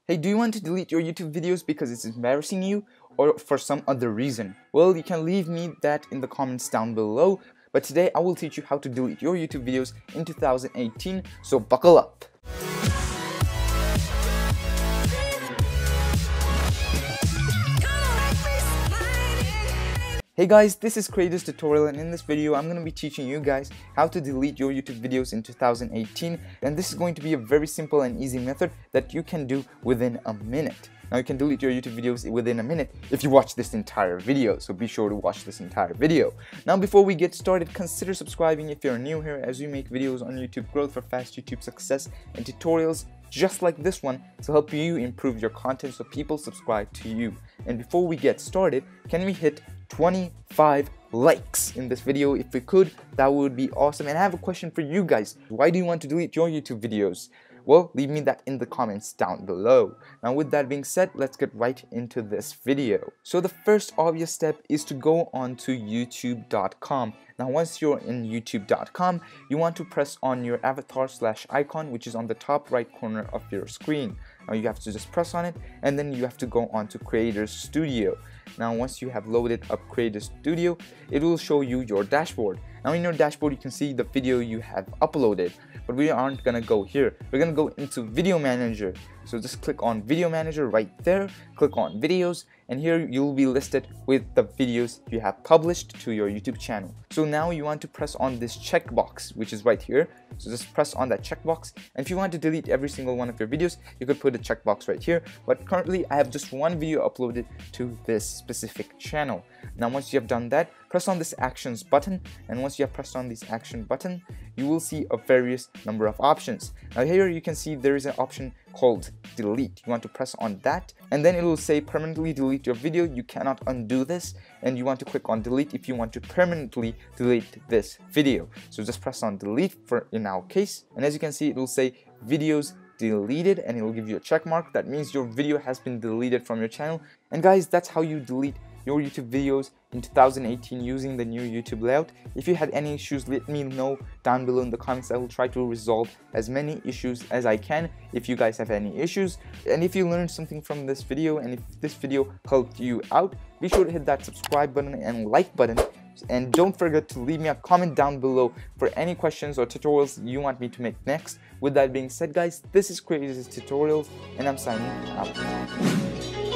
Hey, do you want to delete your YouTube videos because it's embarrassing you or for some other reason? Well, you can leave me that in the comments down below, but today I will teach you how to delete your YouTube videos in 2018, so buckle up. Hey guys, this is Creators Tutorial, and in this video I'm going to be teaching you guys how to delete your YouTube videos in 2018, and this is going to be a very simple and easy method that you can do within a minute. Now you can delete your YouTube videos within a minute if you watch this entire video, so be sure to watch this entire video. Now before we get started, consider subscribing if you're new here, as we make videos on YouTube growth for fast YouTube success and tutorials just like this one to help you improve your content so people subscribe to you. And before we get started, can we hit 25 likes in this video? If we could, that would be awesome. And I have a question for you guys. Why do you want to delete your YouTube videos? Well, leave me that in the comments down below. Now with that being said, let's get right into this video. So the first obvious step is to go on to youtube.com. Now once you're in youtube.com, you want to press on your avatar/icon, which is on the top right corner of your screen. Now you have to just press on it, and then you have to go on to Creator Studio. Now once you have loaded up Creator Studio, it will show you your dashboard. Now in your dashboard you can see the video you have uploaded, but we aren't gonna go here. We're gonna go into Video Manager. So just click on Video Manager right there, click on Videos, and here you'll be listed with the videos you have published to your YouTube channel. So now you want to press on this checkbox, which is right here. So just press on that checkbox, and if you want to delete every single one of your videos, you could put a checkbox right here, but currently I have just one video uploaded to this specific channel. Now once you have done that, press on this Actions button, and once you have pressed on this Action button, you will see a various number of options. Now here you can see there is an option called Delete. You want to press on that, and then it will say permanently delete your video. You cannot undo this, and you want to click on Delete if you want to permanently delete this video. So just press on Delete for in our case, and as you can see, it will say videos deleted, and it will give you a check mark. That means your video has been deleted from your channel. And guys, that's how you delete your YouTube videos in 2018 using the new YouTube layout. If you had any issues, let me know down below in the comments. I will try to resolve as many issues as I can if you guys have any issues. And if you learned something from this video, and if this video helped you out, be sure to hit that subscribe button and like button. And don't forget to leave me a comment down below for any questions or tutorials you want me to make next. With that being said guys, this is Creators Tutorials, and I'm signing out.